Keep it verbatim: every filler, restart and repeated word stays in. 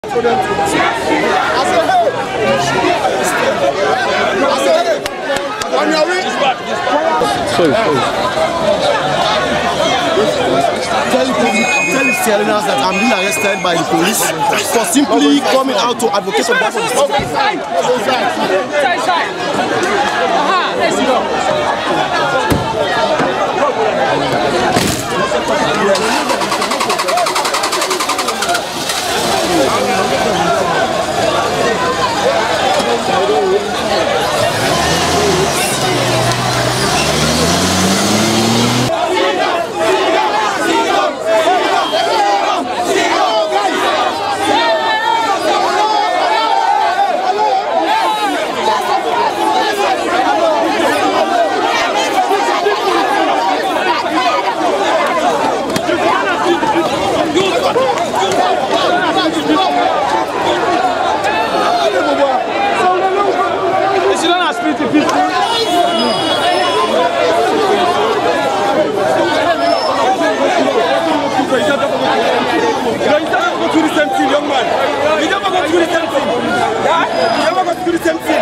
For them to I said, hey! I said, hey! On your way! Sorry, sorry. Tell is telling us that I'm being arrested by the police for simply coming out to advocate on behalf of the city. Aha, let's go. Young man, you never go through the same thing. Yeah? You never go through the same thing.